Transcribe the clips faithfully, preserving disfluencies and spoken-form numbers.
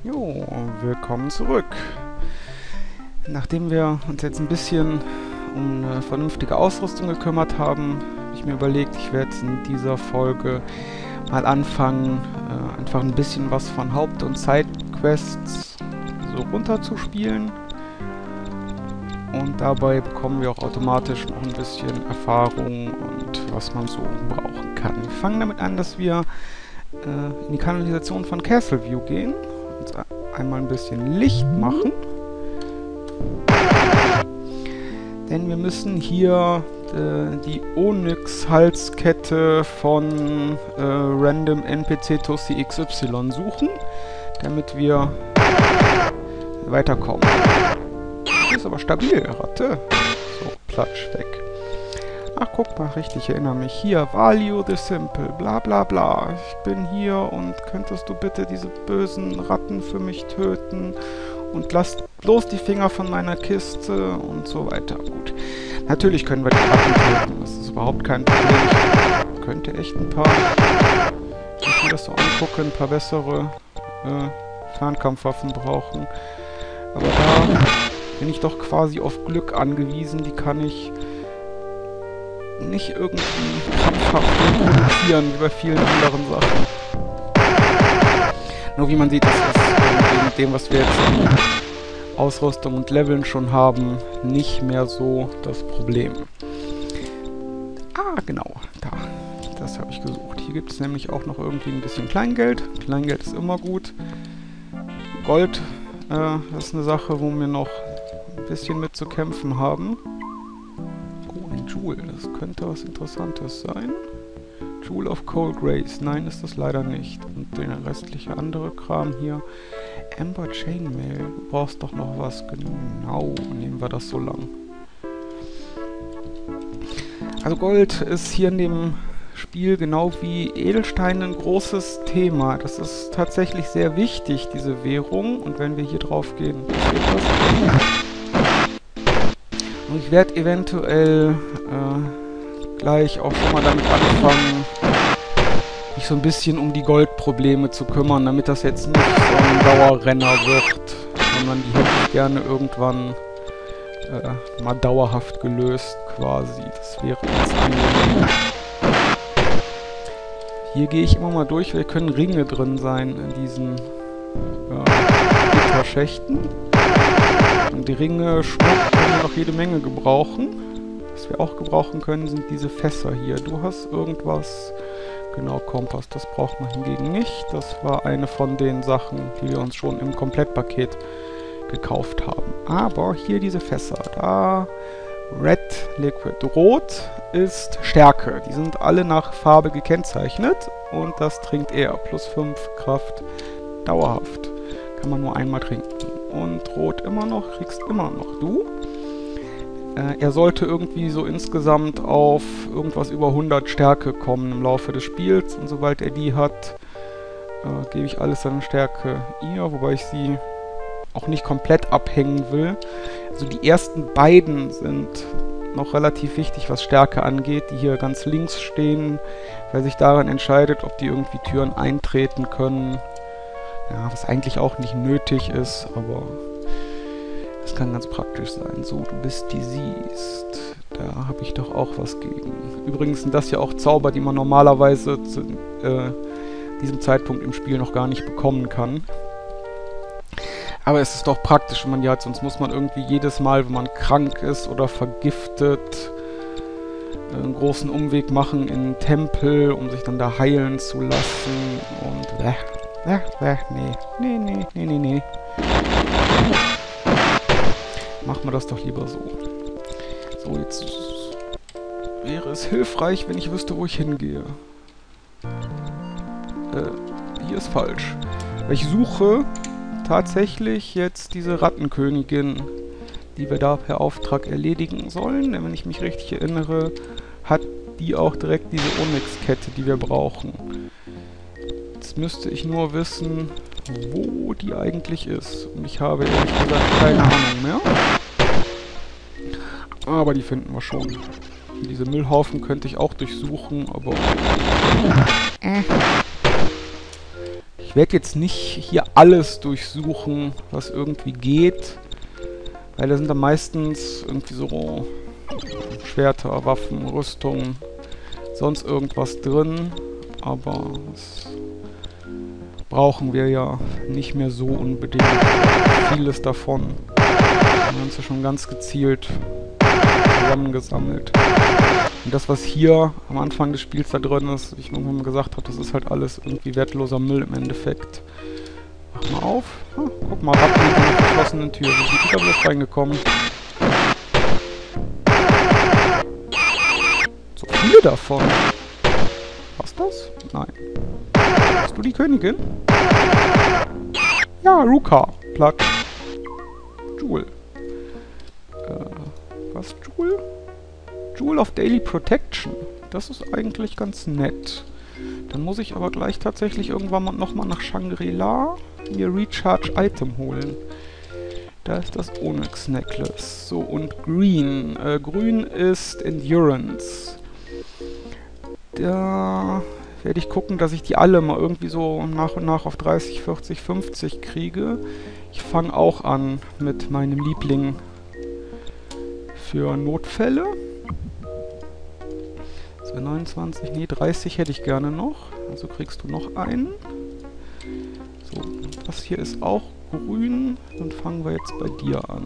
Jo, willkommen zurück. Nachdem wir uns jetzt ein bisschen um eine vernünftige Ausrüstung gekümmert haben, habe ich mir überlegt, ich werde in dieser Folge mal anfangen, äh, einfach ein bisschen was von Haupt- und Sidequests so runterzuspielen. Und dabei bekommen wir auch automatisch noch ein bisschen Erfahrung und was man so brauchen kann. Wir fangen damit an, dass wir äh, in die Kanalisation von Castleview gehen, uns einmal ein bisschen Licht machen. Denn wir müssen hier äh, die Onyx-Halskette von äh, Random N P C Tussi X Y suchen, damit wir weiterkommen. Das ist aber stabil, Ratte. So, platsch, weg. Ach, guck mal, richtig, ich erinnere mich. Hier, Value the Simple, bla bla bla. Ich bin hier und könntest du bitte diese bösen Ratten für mich töten? Und lass bloß die Finger von meiner Kiste und so weiter. Gut. Natürlich können wir die Ratten töten. Das ist überhaupt kein Problem. Ich könnte echt ein paar, wenn ich mir das so angucke, ein paar bessere äh, Fernkampfwaffen brauchen. Aber da bin ich doch quasi auf Glück angewiesen. Die kann ich nicht irgendwie krampfhaft produzieren, wie bei vielen anderen Sachen. Nur wie man sieht, das ist mit dem, was wir jetzt an Ausrüstung und Leveln schon haben, nicht mehr so das Problem. Ah, genau, da. Das habe ich gesucht. Hier gibt es nämlich auch noch irgendwie ein bisschen Kleingeld. Kleingeld ist immer gut. Gold, äh, das ist eine Sache, wo wir noch ein bisschen mit zu kämpfen haben. Oh, ein Jewel. Das könnte was Interessantes sein. Jewel of Cold Grace. Nein, ist das leider nicht. Und der restliche andere Kram hier. Ember Chainmail. Du brauchst doch noch was. Genau. Nehmen wir das so lang. Also Gold ist hier in dem Spiel genau wie Edelsteine ein großes Thema. Das ist tatsächlich sehr wichtig, diese Währung. Und wenn wir hier drauf gehen, passiert das. Und ich werde eventuell äh, gleich auch schon mal damit anfangen, mich so ein bisschen um die Goldprobleme zu kümmern, damit das jetzt nicht so ein Dauerrenner wird, sondern die hätte ich gerne irgendwann äh, mal dauerhaft gelöst quasi. Das wäre jetzt angenehm. Hier gehe ich immer mal durch, weil können Ringe drin sein in diesen ja, Gitterschächten. Und die Ringe, Schmuck können wir noch jede Menge gebrauchen. Was wir auch gebrauchen können, sind diese Fässer hier. Du hast irgendwas... Genau, Kompass. Das braucht man hingegen nicht. Das war eine von den Sachen, die wir uns schon im Komplettpaket gekauft haben. Aber hier diese Fässer. Da... Red Liquid. Rot ist Stärke. Die sind alle nach Farbe gekennzeichnet. Und das trinkt er. Plus fünf Kraft dauerhaft. Kann man nur einmal trinken. Und Rot immer noch, kriegst immer noch du. Äh, er sollte irgendwie so insgesamt auf irgendwas über hundert Stärke kommen im Laufe des Spiels. Und sobald er die hat, äh, gebe ich alles seine Stärke ihr, wobei ich sie auch nicht komplett abhängen will. Also die ersten beiden sind noch relativ wichtig, was Stärke angeht, die hier ganz links stehen, weil sich daran entscheidet, ob die irgendwie Türen eintreten können. Ja, was eigentlich auch nicht nötig ist, aber das kann ganz praktisch sein. So, du bist die siehst. Da habe ich doch auch was gegen. Übrigens sind das ja auch Zauber, die man normalerweise zu äh, diesem Zeitpunkt im Spiel noch gar nicht bekommen kann. Aber es ist doch praktisch, wenn man die hat, sonst muss man irgendwie jedes Mal, wenn man krank ist oder vergiftet, einen großen Umweg machen in einen Tempel, um sich dann da heilen zu lassen. Und äh, äh, äh, nee, nee, nee, nee, nee, nee. Machen wir das doch lieber so. So, jetzt wäre es hilfreich, wenn ich wüsste, wo ich hingehe. Äh, hier ist falsch. Weil ich suche tatsächlich jetzt diese Rattenkönigin, die wir da per Auftrag erledigen sollen. Denn wenn ich mich richtig erinnere, hat die auch direkt diese Onyx-Kette, die wir brauchen. Jetzt müsste ich nur wissen, wo die eigentlich ist. Und ich habe ehrlich gesagt keine Ahnung mehr. Aber die finden wir schon. Diese Müllhaufen könnte ich auch durchsuchen, aber... Äh. Ich Ich werde jetzt nicht hier alles durchsuchen, was irgendwie geht. Weil da sind dann meistens irgendwie so Schwerter, Waffen, Rüstungen, sonst irgendwas drin. Aber das brauchen wir ja nicht mehr so unbedingt. Vieles davon. Wir haben uns ja schon ganz gezielt zusammengesammelt. Und das, was hier am Anfang des Spiels da drin ist, wie ich irgendwann mal gesagt habe, das ist halt alles irgendwie wertloser Müll im Endeffekt. Mach mal auf. Ah, guck mal, Ratten hinter einer verschlossenen Tür. Wir sind wieder bloß reingekommen. So viele davon. Was das? Nein. Bist du die Königin? Ja, Ruka. Platsch. Jewel. Äh, was Jewel? Jewel of Daily Protection. Das ist eigentlich ganz nett. Dann muss ich aber gleich tatsächlich irgendwann nochmal nach Shangri-La mir Recharge Item holen. Da ist das Onyx Necklace. So, und Green. Äh, grün ist Endurance. Da werde ich gucken, dass ich die alle mal irgendwie so nach und nach auf dreißig, vierzig, fünfzig kriege. Ich fange auch an mit meinem Liebling für Notfälle. So, neunundzwanzig, nee, dreißig hätte ich gerne noch. Also kriegst du noch einen. So, das hier ist auch grün. Dann fangen wir jetzt bei dir an.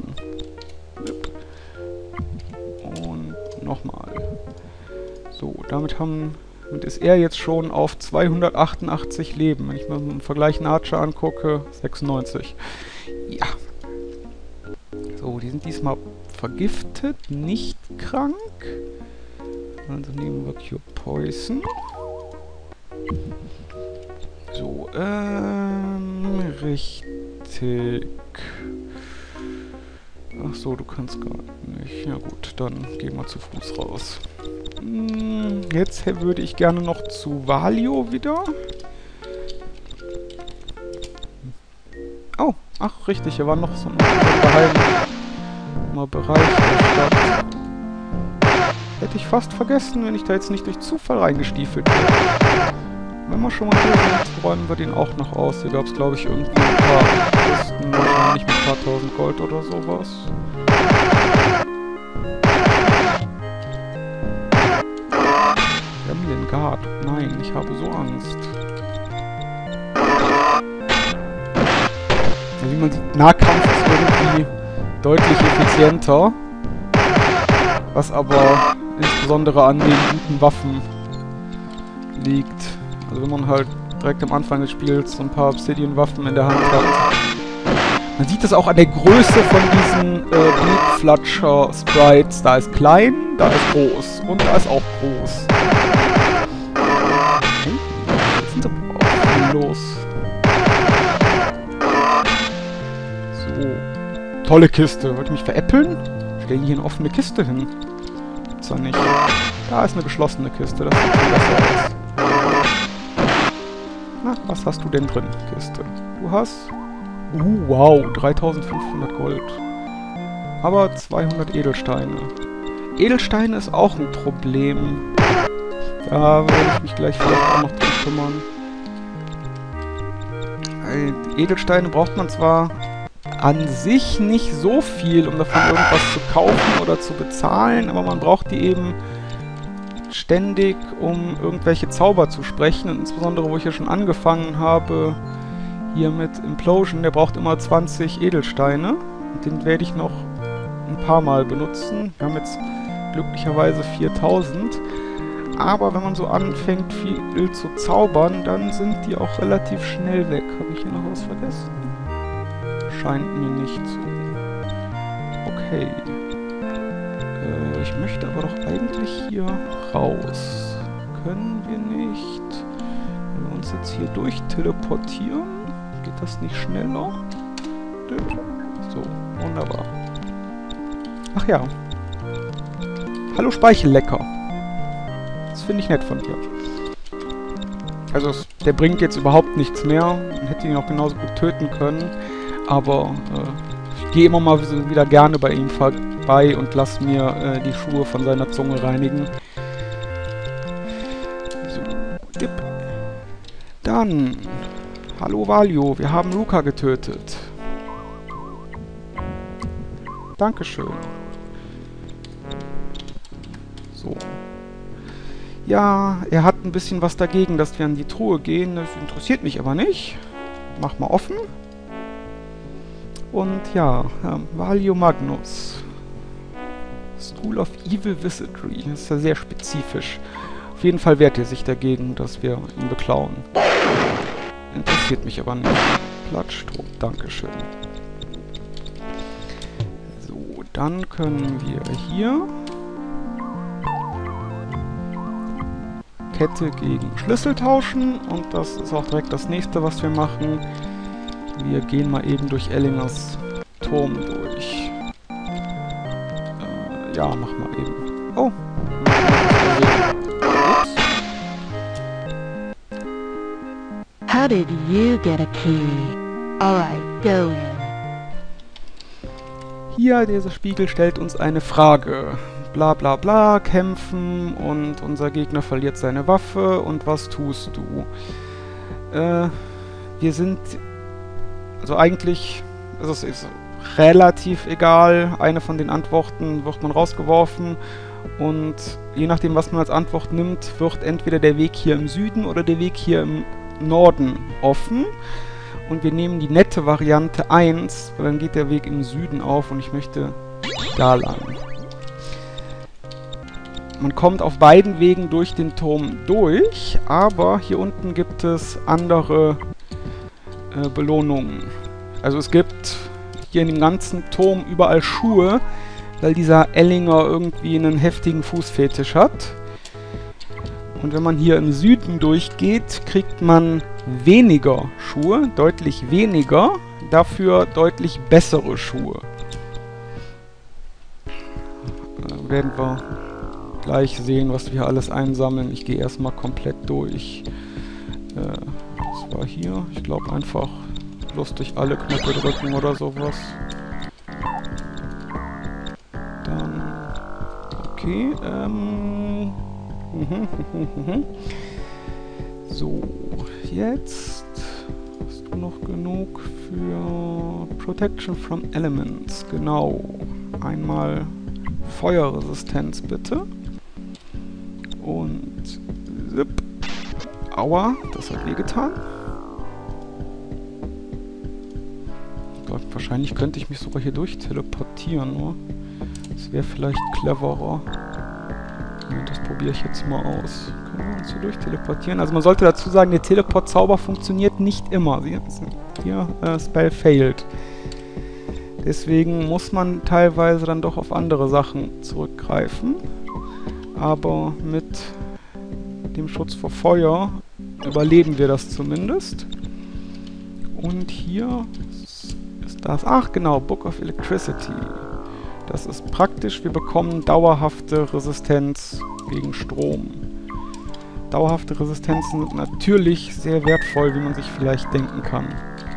Und nochmal. So, damit haben... Und ist er jetzt schon auf zweihundertachtundachtzig Leben. Wenn ich mir im Vergleich einen Archer angucke, sechsundneunzig. Ja. So, die sind diesmal vergiftet, nicht krank. Also nehmen wir Cure Poison. So, ähm, richtig. Ach so, du kannst gar nicht. Ja gut, dann gehen wir zu Fuß raus. Jetzt würde ich gerne noch zu Valio wieder. Oh, ach richtig, hier war noch so ein geheimer Bereich der Stadt. Hätte ich fast vergessen, wenn ich da jetzt nicht durch Zufall reingestiefelt wäre. Wenn wir schon mal hier sind, räumen wir den auch noch aus. Hier gab es, glaube ich, irgendwie ein paar Kisten, wahrscheinlich mit ein paar tausend Gold oder sowas. Guard. Nein, ich habe so Angst. Ja, wie man sieht, Nahkampf ist irgendwie deutlich effizienter. Was aber insbesondere an den guten Waffen liegt. Also wenn man halt direkt am Anfang des Spiels so ein paar Obsidian-Waffen in der Hand hat. Man sieht das auch an der Größe von diesen äh, Blutflatscher-Sprites. Da ist klein, da ist groß und da ist auch groß. Los. So. Tolle Kiste. Wollt ihr mich veräppeln? Stell hier eine offene Kiste hin. Gibt's doch nicht. Da ist eine geschlossene Kiste. Das sieht viel besser aus. Na, was hast du denn drin, Kiste? Du hast... Uh, wow. dreitausendfünfhundert Gold. Aber zweihundert Edelsteine. Edelsteine ist auch ein Problem. Da werde ich mich gleich vielleicht auch noch drum kümmern. Edelsteine braucht man zwar an sich nicht so viel, um davon irgendwas zu kaufen oder zu bezahlen, aber man braucht die eben ständig, um irgendwelche Zauber zu sprechen. Und insbesondere, wo ich ja schon angefangen habe, hier mit Implosion, der braucht immer zwanzig Edelsteine. Und den werde ich noch ein paar Mal benutzen. Wir haben jetzt glücklicherweise viertausend. Aber wenn man so anfängt, viel zu zaubern, dann sind die auch relativ schnell weg. Habe ich hier noch was vergessen? Scheint mir nicht so. Okay. Äh, ich möchte aber doch eigentlich hier raus. Können wir nicht... Wenn wir uns jetzt hier durchteleportieren, geht das nicht schneller? So, wunderbar. Ach ja. Hallo Speichellecker. Das finde ich nett von dir. Also, es, der bringt jetzt überhaupt nichts mehr. Man hätte ihn auch genauso gut töten können. Aber äh, ich gehe immer mal wieder gerne bei ihm vorbei und lasse mir äh, die Schuhe von seiner Zunge reinigen. So, dip. Dann Hallo Valio, wir haben Ruka getötet. Dankeschön. So. Ja, er hat ein bisschen was dagegen, dass wir an die Truhe gehen. Das interessiert mich aber nicht. Mach mal offen. Und ja, ähm, Valio Magnus. School of Evil Wizardry. Das ist ja sehr spezifisch. Auf jeden Fall wehrt er sich dagegen, dass wir ihn beklauen. Interessiert mich aber nicht. Plattstrupp, dankeschön. So, dann können wir hier Kette gegen Schlüssel tauschen. Und das ist auch direkt das nächste, was wir machen. Wir gehen mal eben durch Ellingers Turm durch. Äh, ja, mach mal eben. Oh. Ups. How did you get a key? Alright, go in. Hier, dieser Spiegel stellt uns eine Frage. Bla bla bla, kämpfen und unser Gegner verliert seine Waffe und was tust du? Äh, wir sind... Also eigentlich ist es ist relativ egal. Eine von den Antworten wird man rausgeworfen und je nachdem, was man als Antwort nimmt, wird entweder der Weg hier im Süden oder der Weg hier im Norden offen. Und wir nehmen die nette Variante eins, weil dann geht der Weg im Süden auf und ich möchte da lang. Man kommt auf beiden Wegen durch den Turm durch, aber hier unten gibt es andere äh, Belohnungen. Also es gibt hier in dem ganzen Turm überall Schuhe, weil dieser Ellinger irgendwie einen heftigen Fußfetisch hat. Und wenn man hier im Süden durchgeht, kriegt man weniger Schuhe, deutlich weniger, dafür deutlich bessere Schuhe. Äh, werden wir gleich sehen, was wir hier alles einsammeln. Ich gehe erstmal komplett durch. Äh, das war hier. Ich glaube einfach lustig alle Knöpfe drücken oder sowas. Dann... Okay, ähm... so, jetzt hast du noch genug für Protection from Elements. Genau. Einmal Feuerresistenz bitte. Und zip. Aua, das hat wehgetan. Ich glaube, wahrscheinlich könnte ich mich sogar hier durch teleportieren, nur. Das wäre vielleicht cleverer. Das probiere ich jetzt mal aus. Können wir uns hier durch teleportieren? Also man sollte dazu sagen, der Teleport-Zauber funktioniert nicht immer. Hier, äh, Spell failed. Deswegen muss man teilweise dann doch auf andere Sachen zurückgreifen. Aber mit dem Schutz vor Feuer überleben wir das zumindest. Und hier ist das... Ach genau, Book of Electricity. Das ist praktisch, wir bekommen dauerhafte Resistenz gegen Strom. Dauerhafte Resistenzen sind natürlich sehr wertvoll, wie man sich vielleicht denken kann.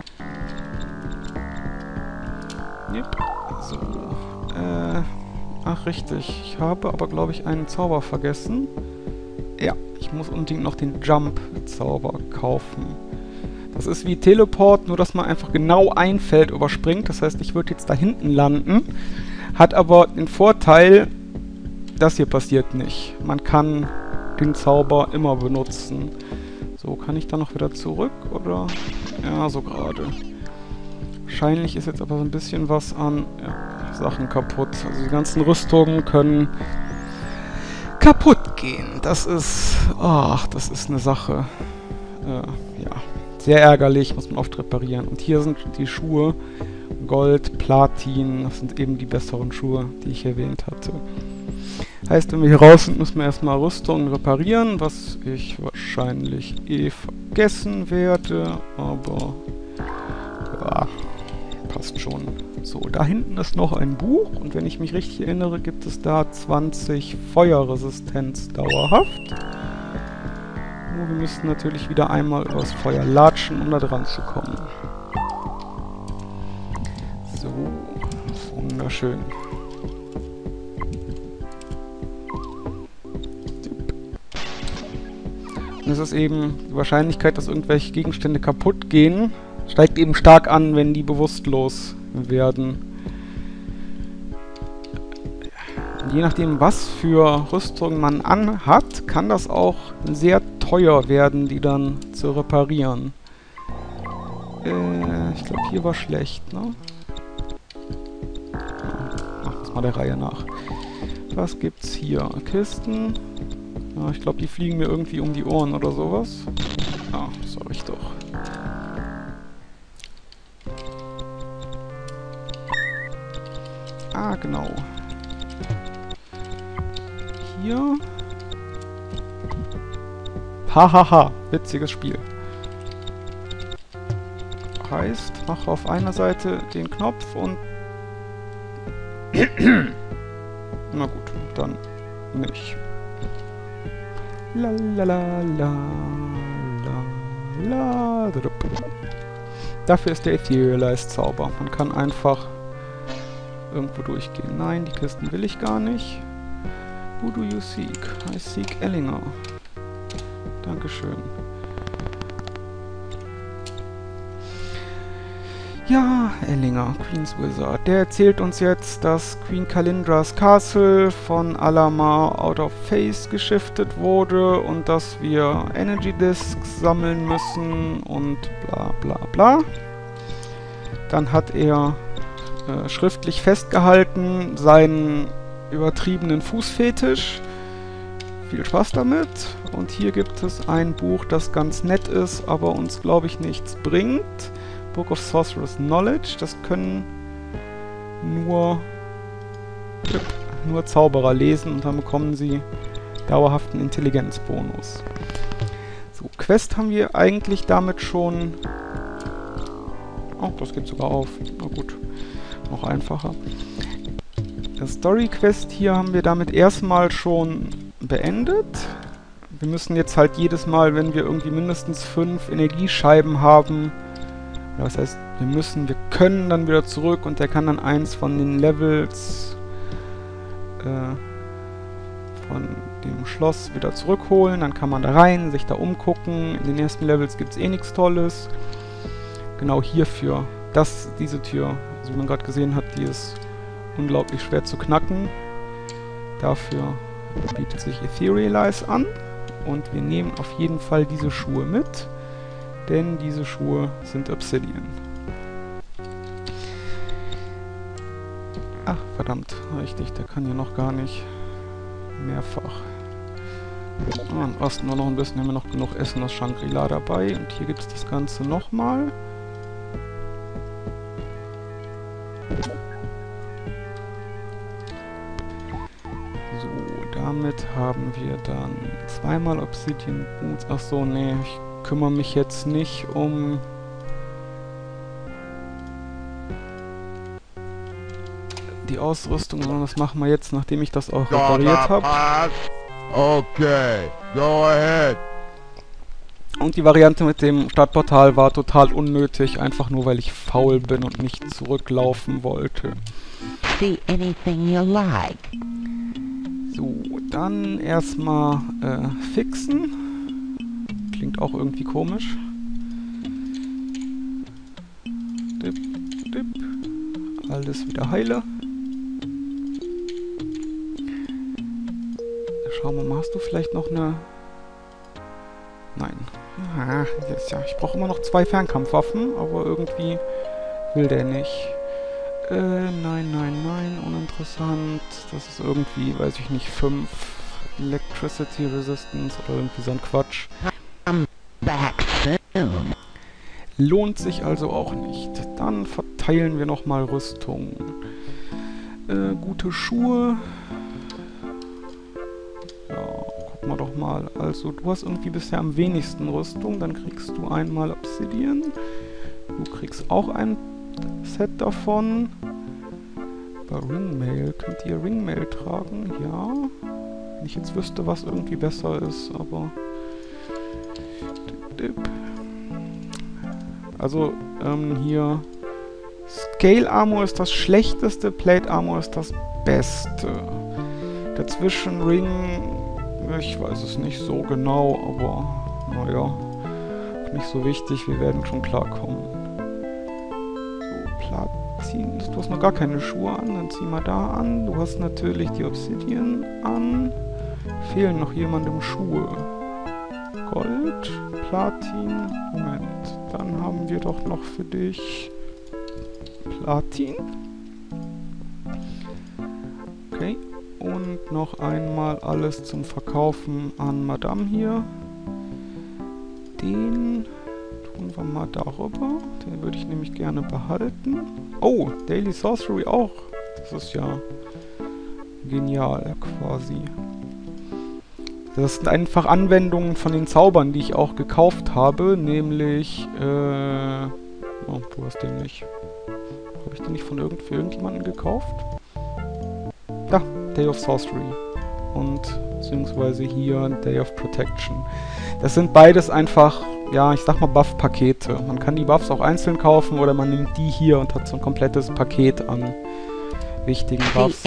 Yep. So. Äh, ach richtig, ich habe aber glaube ich einen Zauber vergessen. Ja, ich muss unbedingt noch den Jump-Zauber kaufen. Das ist wie Teleport, nur dass man einfach genau ein Feld überspringt. Das heißt, ich würde jetzt da hinten landen. Hat aber den Vorteil, das hier passiert nicht. Man kann den Zauber immer benutzen. So, kann ich dann noch wieder zurück, oder? Ja, so gerade. Wahrscheinlich ist jetzt aber so ein bisschen was an ja, Sachen kaputt. Also die ganzen Rüstungen können kaputt gehen. Das ist... Ach, das ist eine Sache. Äh, ja, sehr ärgerlich, muss man oft reparieren. Und hier sind die Schuhe... Gold, Platin, das sind eben die besseren Schuhe, die ich erwähnt hatte. Heißt, wenn wir hier raus sind, müssen wir erstmal Rüstungen reparieren, was ich wahrscheinlich eh vergessen werde, aber ja, passt schon. So, da hinten ist noch ein Buch und wenn ich mich richtig erinnere, gibt es da zwanzig Feuerresistenz dauerhaft. Nur wir müssen natürlich wieder einmal übers Feuer latschen, um da dran zu kommen. So, wunderschön. es ist eben die Wahrscheinlichkeit, dass irgendwelche Gegenstände kaputt gehen, steigt eben stark an, wenn die bewusstlos werden. Und je nachdem, was für Rüstung man anhat, kann das auch sehr teuer werden, die dann zu reparieren. Äh, ich glaube, hier war schlecht, ne? Machen wir es mal der Reihe nach. Was gibt's hier? Kisten. Ja, ich glaube, die fliegen mir irgendwie um die Ohren oder sowas. Ja, sag ich doch. Ah, genau. Hier. Hahaha, witziges Spiel. Heißt, mache auf einer Seite den Knopf und... Na gut, dann nicht. La la la la la la. Dafür ist der Etherealize-Zauber. Man kann einfach irgendwo durchgehen. Nein, die Kisten will ich gar nicht. Who do you seek? I seek Ellinger. Dankeschön. Ja, Ellinger, Queen's Wizard. Der erzählt uns jetzt, dass Queen Kalindras Castle von Alamar out of phase geschiftet wurde und dass wir Energy Discs sammeln müssen und bla bla bla. Dann hat er äh, schriftlich festgehalten seinen übertriebenen Fußfetisch. Viel Spaß damit. Und hier gibt es ein Buch, das ganz nett ist, aber uns, glaube ich, nichts bringt. Book of Sorcerer's Knowledge. Das können nur, nur Zauberer lesen und dann bekommen sie dauerhaften Intelligenzbonus. So, Quest haben wir eigentlich damit schon... Oh, das geht sogar auf. Na gut, noch einfacher. Das Story-Quest hier haben wir damit erstmal schon beendet. Wir müssen jetzt halt jedes Mal, wenn wir irgendwie mindestens fünf Energiescheiben haben, das heißt, wir müssen, wir können dann wieder zurück und der kann dann eins von den Levels äh, von dem Schloss wieder zurückholen. Dann kann man da rein, sich da umgucken. In den ersten Levels gibt es eh nichts Tolles. Genau hierfür, das, diese Tür, also wie man gerade gesehen hat, die ist unglaublich schwer zu knacken. Dafür bietet sich Etherealize an. Und wir nehmen auf jeden Fall diese Schuhe mit. Denn diese Schuhe sind Obsidian. Ach, verdammt, richtig, der kann hier noch gar nicht mehrfach. Ah, im Osten war noch ein bisschen, haben wir noch genug Essen aus Shangri-La dabei. Und hier gibt es das Ganze nochmal. So, damit haben wir dann zweimal Obsidian Boots. Ach so, nee, ich kümmere mich jetzt nicht um die Ausrüstung, sondern das machen wir jetzt, nachdem ich das auch repariert habe. Okay, go ahead. Und die Variante mit dem Startportal war total unnötig, einfach nur weil ich faul bin und nicht zurücklaufen wollte. See anything you like. So, dann erstmal äh, fixen. Klingt auch irgendwie komisch. Dip, dip. Alles wieder heile. Schauen wir mal, hast du vielleicht noch eine... Nein. Ja, jetzt, ja, ich brauche immer noch zwei Fernkampfwaffen, aber irgendwie will der nicht. Äh, nein, nein, nein, uninteressant. Das ist irgendwie, weiß ich nicht, fünf Electricity Resistance oder irgendwie so ein Quatsch. Back soon. Lohnt sich also auch nicht. Dann verteilen wir nochmal Rüstung. Äh, gute Schuhe. Ja, gucken wir doch mal. Also, du hast irgendwie bisher am wenigsten Rüstung. Dann kriegst du einmal Obsidian. Du kriegst auch ein Set davon. Bei Ringmail. Könnt ihr Ringmail tragen? Ja. Wenn ich jetzt wüsste, was irgendwie besser ist, aber... Also, ähm, hier... Scale Armor ist das schlechteste, Plate Armor ist das beste. Dazwischen Ring... Ich weiß es nicht so genau, aber... naja, nicht so wichtig, wir werden schon klarkommen. So, Platin, du hast noch gar keine Schuhe an, dann zieh mal da an. Du hast natürlich die Obsidian an. Fehlen noch jemandem Schuhe. Gold, Platin, Moment, dann haben wir doch noch für dich Platin. Okay, und noch einmal alles zum Verkaufen an Madame hier. Den tun wir mal darüber. Den würde ich nämlich gerne behalten. Oh, Daily Sorcery auch. Das ist ja genial quasi. Das sind einfach Anwendungen von den Zaubern, die ich auch gekauft habe. Nämlich, äh... oh, wo hast du den nicht? Habe ich den nicht von irgend für irgendjemanden gekauft? Da, Day of Sorcery. Und beziehungsweise hier Day of Protection. Das sind beides einfach, ja, ich sag mal Buff-Pakete. Man kann die Buffs auch einzeln kaufen oder man nimmt die hier und hat so ein komplettes Paket an wichtigen Buffs.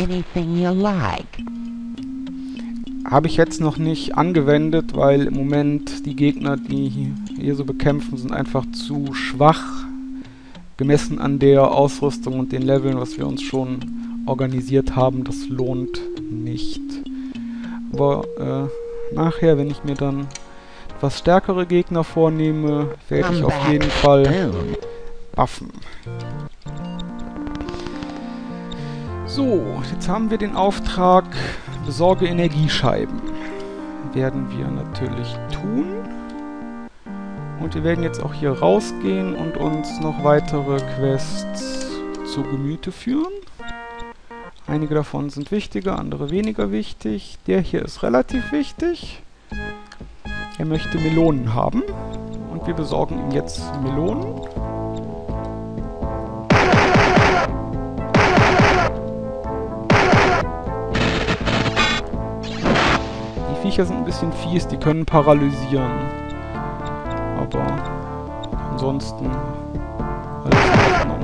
Habe ich jetzt noch nicht angewendet, weil im Moment die Gegner, die hier so bekämpfen, sind einfach zu schwach. Gemessen an der Ausrüstung und den Leveln, was wir uns schon organisiert haben, das lohnt nicht. Aber äh, nachher, wenn ich mir dann etwas stärkere Gegner vornehme, werde ich auf jeden Fall buffen. So, jetzt haben wir den Auftrag, besorge Energiescheiben. Werden wir natürlich tun. Und wir werden jetzt auch hier rausgehen und uns noch weitere Quests zu Gemüte führen. Einige davon sind wichtiger, andere weniger wichtig. Der hier ist relativ wichtig. Er möchte Melonen haben. Und wir besorgen ihm jetzt Melonen. Die Viecher sind ein bisschen fies, die können paralysieren. Aber ansonsten alles in Ordnung.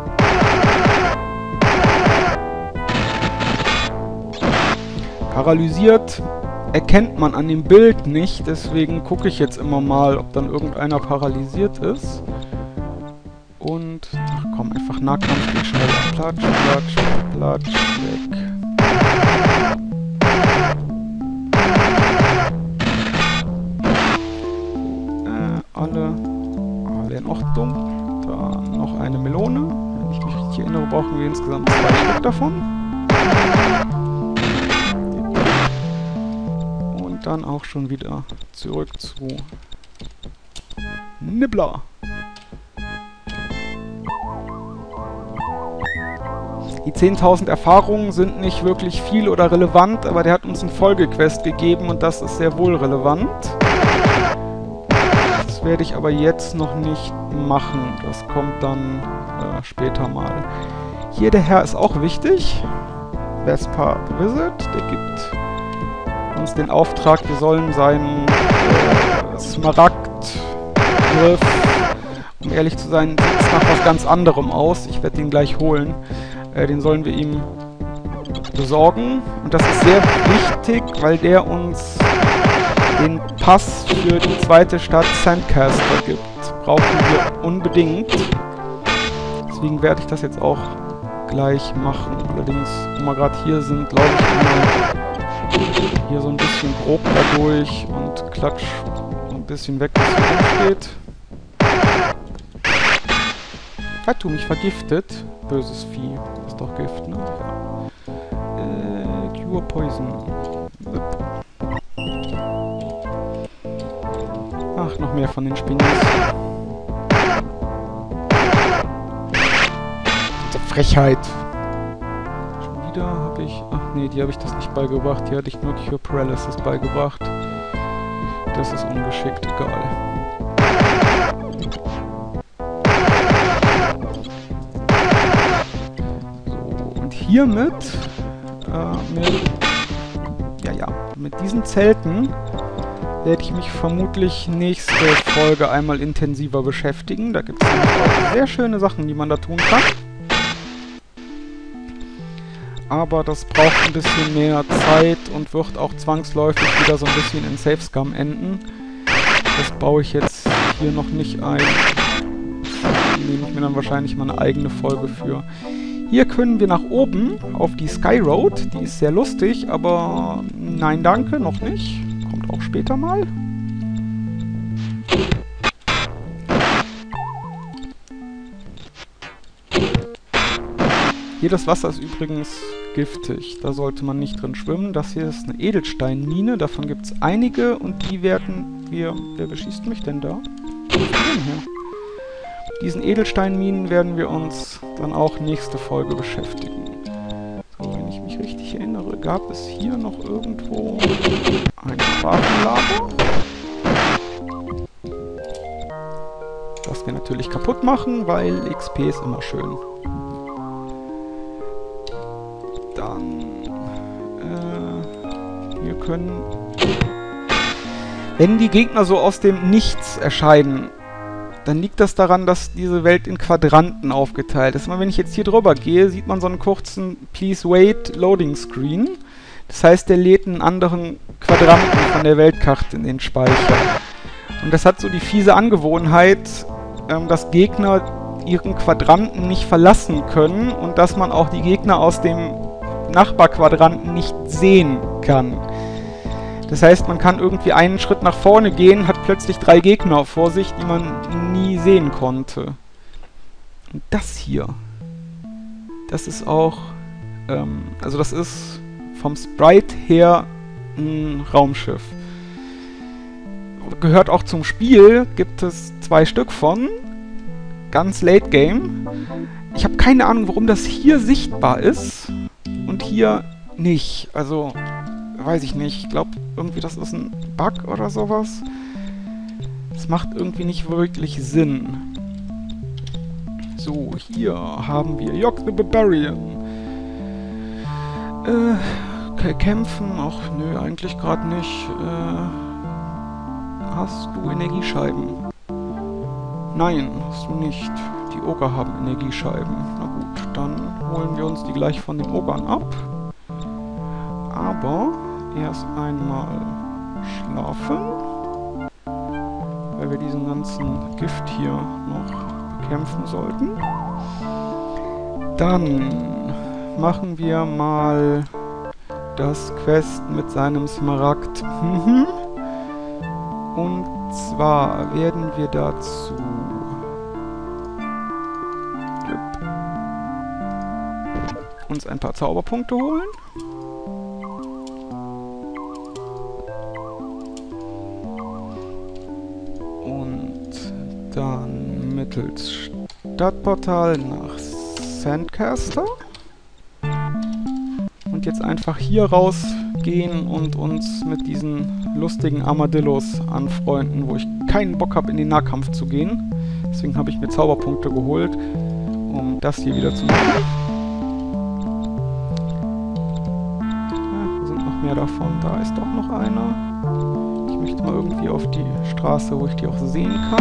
Paralysiert erkennt man an dem Bild nicht, deswegen gucke ich jetzt immer mal, ob dann irgendeiner paralysiert ist. Und, ach komm, einfach Nahkampf geht schneller. Platsch, platsch, platsch, weg. Äh, alle, alle in Ordnung. Da noch eine Melone. Wenn ich mich richtig erinnere, brauchen wir insgesamt zwei Stück davon. Dann auch schon wieder zurück zu Nibbler. Die zehntausend Erfahrungen sind nicht wirklich viel oder relevant, aber der hat uns einen Folgequest gegeben und das ist sehr wohl relevant. Das werde ich aber jetzt noch nicht machen. Das kommt dann äh, später mal. Hier der Herr ist auch wichtig. Vespa the Wizard, der gibt uns den Auftrag, wir sollen seinen äh, Smaragdgriff, um ehrlich zu sein, sieht es nach was ganz anderem aus. Ich werde den gleich holen. Äh, den sollen wir ihm besorgen. Und das ist sehr wichtig, weil der uns den Pass für die zweite Stadt Sandcaster gibt. Brauchen wir unbedingt. Deswegen werde ich das jetzt auch gleich machen. Allerdings, wo wir gerade hier sind, glaube ich immer hier so ein bisschen grob dadurch und klatsch ein bisschen weg, was hier rumsteht. Hat du mich vergiftet? Böses Vieh. Das ist doch Gift, ne? Ja. Äh, Cure Poison. Ach, noch mehr von den Spinis. Diese Frechheit. Schon wieder habe ich... Ach nee, die habe ich das nicht beigebracht. Die hatte ich nur Cure Paralysis beigebracht. Das ist ungeschickt, egal. So, und hiermit... Äh, mit... Ja, ja. Mit diesen Zelten werde ich mich vermutlich nächste Folge einmal intensiver beschäftigen. Da gibt es auch sehr schöne Sachen, die man da tun kann. Aber das braucht ein bisschen mehr Zeit und wird auch zwangsläufig wieder so ein bisschen in Safe Scum enden. Das baue ich jetzt hier noch nicht ein. Da nehme ich mir dann wahrscheinlich mal eine eigene Folge für. Hier können wir nach oben auf die Sky Road. Die ist sehr lustig, aber nein, danke, noch nicht. Kommt auch später mal. Hier das Wasser ist übrigens giftig. Da sollte man nicht drin schwimmen. Das hier ist eine Edelsteinmine. Davon gibt es einige und die werden wir... Wer beschießt mich denn da? Was ist denn hier? Diesen Edelsteinminen werden wir uns dann auch nächste Folge beschäftigen. So, wenn ich mich richtig erinnere, gab es hier noch irgendwo ein Waffenlager. Das wir natürlich kaputt machen, weil X P ist immer schön. Dann, äh, wir können... Wenn die Gegner so aus dem Nichts erscheinen, dann liegt das daran, dass diese Welt in Quadranten aufgeteilt ist. Immer wenn ich jetzt hier drüber gehe, sieht man so einen kurzen Please Wait Loading Screen. Das heißt, der lädt einen anderen Quadranten von der Weltkarte in den Speicher. Und das hat so die fiese Angewohnheit, ähm, dass Gegner ihren Quadranten nicht verlassen können und dass man auch die Gegner aus dem Nachbarquadranten nicht sehen kann. Das heißt, man kann irgendwie einen Schritt nach vorne gehen, hat plötzlich drei Gegner vor sich, die man nie sehen konnte. Und das hier, das ist auch, ähm, also das ist vom Sprite her ein Raumschiff. Gehört auch zum Spiel, gibt es zwei Stück von, ganz late game. Ich habe keine Ahnung, warum das hier sichtbar ist und hier nicht, also... Weiß ich nicht. Ich glaube, irgendwie das ist ein Bug oder sowas. Das macht irgendwie nicht wirklich Sinn. So, hier haben wir Yogg the Barbarian. Äh, okay, kämpfen. Ach, nö, eigentlich gerade nicht. Äh, hast du Energiescheiben? Nein, hast du nicht. Die Oger haben Energiescheiben. Na gut, dann holen wir uns die gleich von den Ogern ab. Aber... erst einmal schlafen, weil wir diesen ganzen Gift hier noch bekämpfen sollten. Dann machen wir mal das Quest mit seinem Smaragd. Und zwar werden wir dazu uns ein paar Zauberpunkte holen. Dann mittels Stadtportal nach Sandcaster. Und jetzt einfach hier rausgehen und uns mit diesen lustigen Armadillos anfreunden, wo ich keinen Bock habe, in den Nahkampf zu gehen. Deswegen habe ich mir Zauberpunkte geholt, um das hier wieder zu machen. Ja, hier sind noch mehr davon. Da ist doch noch einer. Ich möchte mal irgendwie auf die Straße, wo ich die auch sehen kann.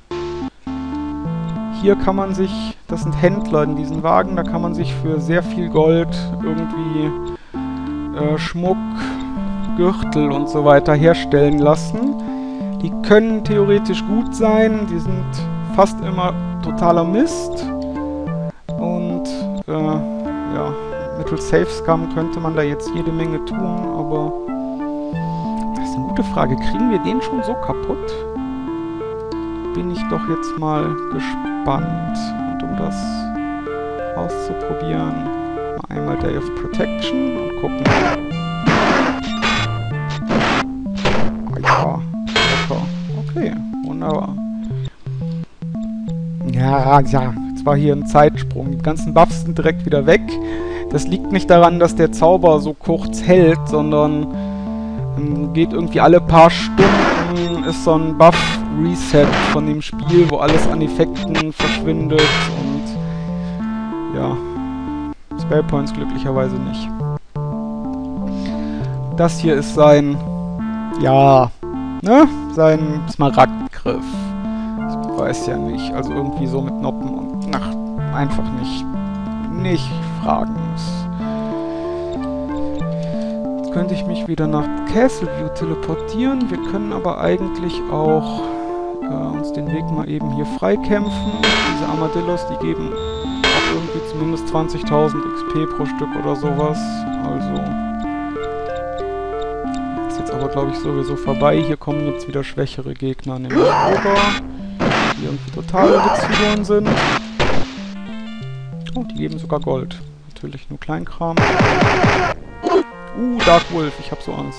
Hier kann man sich, das sind Händler in diesen Wagen, da kann man sich für sehr viel Gold irgendwie äh, Schmuck, Gürtel und so weiter herstellen lassen. Die können theoretisch gut sein, die sind fast immer totaler Mist. Und äh, ja, mittels Safe Scum könnte man da jetzt jede Menge tun, aber das ist eine gute Frage. Kriegen wir den schon so kaputt? Bin ich doch jetzt mal gespannt. Und um das auszuprobieren, mal einmal Day of Protection und gucken. Ah ja, locker. Okay, wunderbar. Ja, ja, jetzt war hier ein Zeitsprung. Die ganzen Buffs sind direkt wieder weg. Das liegt nicht daran, dass der Zauber so kurz hält, sondern ähm, geht irgendwie alle paar Stunden, ist so ein Buff-Reset von dem Spiel, wo alles an Effekten verschwindet und ja, Spellpoints glücklicherweise nicht. Das hier ist sein, ja, ne, sein Smaragdgriff. Ich weiß ja nicht, also irgendwie so mit Noppen und, ach, einfach nicht, nicht fragen. Jetzt könnte ich mich wieder nach Castleview teleportieren. Wir können aber eigentlich auch äh, uns den Weg mal eben hier freikämpfen. Diese Armadillos, die geben auch irgendwie zumindest zwanzigtausend X P pro Stück oder sowas. Also ist jetzt aber, glaube ich, sowieso vorbei. Hier kommen jetzt wieder schwächere Gegner, nämlich Ogre, die irgendwie totale Witzfiguren sind. Oh, die geben sogar Gold. Natürlich nur Kleinkram. Uh, Dark Wolf, ich hab so Angst.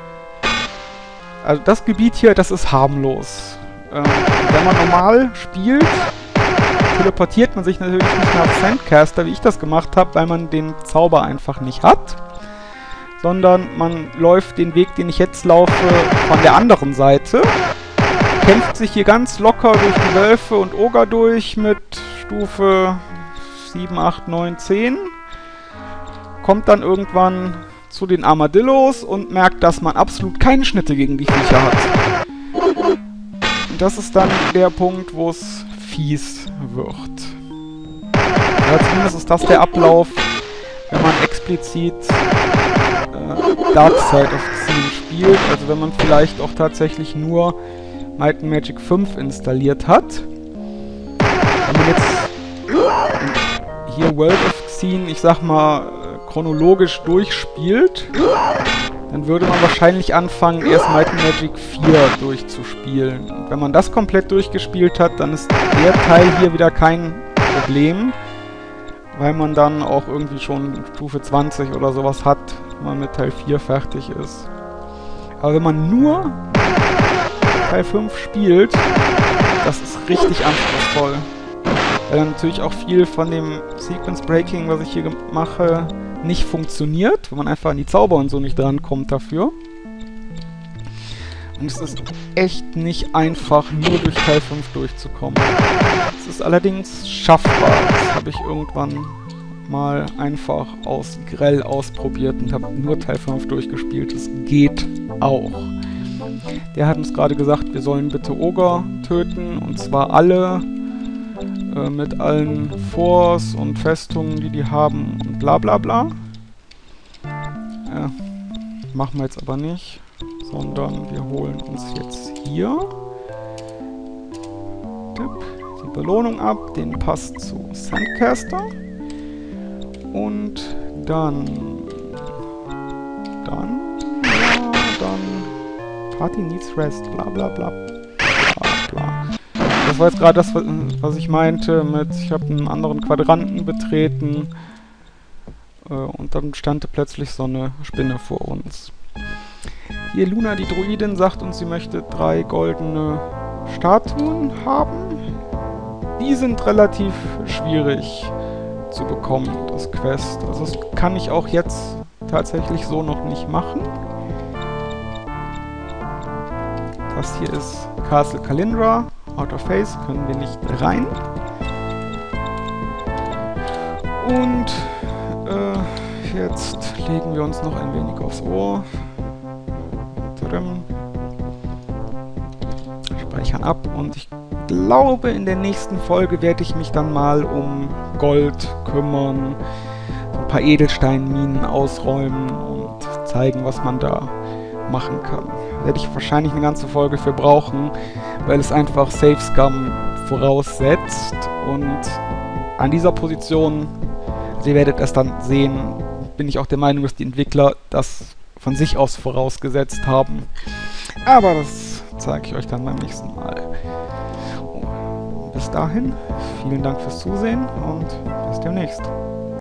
Also das Gebiet hier, das ist harmlos. Ähm, wenn man normal spielt, teleportiert man sich natürlich nicht nach Sandcaster, wie ich das gemacht habe, weil man den Zauber einfach nicht hat. Sondern man läuft den Weg, den ich jetzt laufe, von der anderen Seite. Kämpft sich hier ganz locker durch die Wölfe und Ogre durch mit Stufe sieben, acht, neun, zehn. Kommt dann irgendwann zu den Armadillos und merkt, dass man absolut keine Schnitte gegen die Viecher hat. Und das ist dann der Punkt, wo es fies wird. Ja, zumindest ist das der Ablauf, wenn man explizit äh, Dark Side of Xeen spielt. Also wenn man vielleicht auch tatsächlich nur Might and Magic fünf installiert hat. Wenn man jetzt hier World of Xeen, ich sag mal, chronologisch durchspielt, dann würde man wahrscheinlich anfangen, erst Might and Magic vier durchzuspielen. Und wenn man das komplett durchgespielt hat, dann ist der Teil hier wieder kein Problem, weil man dann auch irgendwie schon Stufe zwanzig oder sowas hat, wenn man mit Teil vier fertig ist. Aber wenn man nur Teil fünf spielt, das ist richtig anspruchsvoll. Weil dann natürlich auch viel von dem Sequence Breaking, was ich hier mache, nicht funktioniert, wenn man einfach an die Zauber und so nicht drankommt dafür. Und es ist echt nicht einfach, nur durch Teil fünf durchzukommen. Es ist allerdings schaffbar. Das habe ich irgendwann mal einfach aus grell ausprobiert und habe nur Teil fünf durchgespielt. Es geht auch. Der hat uns gerade gesagt, wir sollen bitte Ogre töten, und zwar alle, äh, mit allen Forts und Festungen, die die haben, und bla bla bla. Äh, machen wir jetzt aber nicht, sondern wir holen uns jetzt hier die Belohnung ab, den Pass zu Sandcaster, und dann, dann, ja, dann Party needs rest, bla bla bla, bla bla. Das war jetzt gerade das, was ich meinte mit, ich habe einen anderen Quadranten betreten äh, und dann stand plötzlich so eine Spinne vor uns. Hier Luna, die Druidin, sagt uns, sie möchte drei goldene Statuen haben. Die sind relativ schwierig zu bekommen, das Quest. Also das kann ich auch jetzt tatsächlich so noch nicht machen. Das hier ist Castle Kalindra. Outer Face können wir nicht rein. Und äh, jetzt legen wir uns noch ein wenig aufs Ohr. Speichern ab, und ich glaube, in der nächsten Folge werde ich mich dann mal um Gold kümmern, ein paar Edelsteinminen ausräumen und zeigen, was man da machen kann. Werde ich wahrscheinlich eine ganze Folge für brauchen, weil es einfach Save Scum voraussetzt, und an dieser Position, also ihr werdet es dann sehen, bin ich auch der Meinung, dass die Entwickler das von sich aus vorausgesetzt haben. Aber das zeige ich euch dann beim nächsten Mal. Bis dahin, vielen Dank fürs Zusehen und bis demnächst.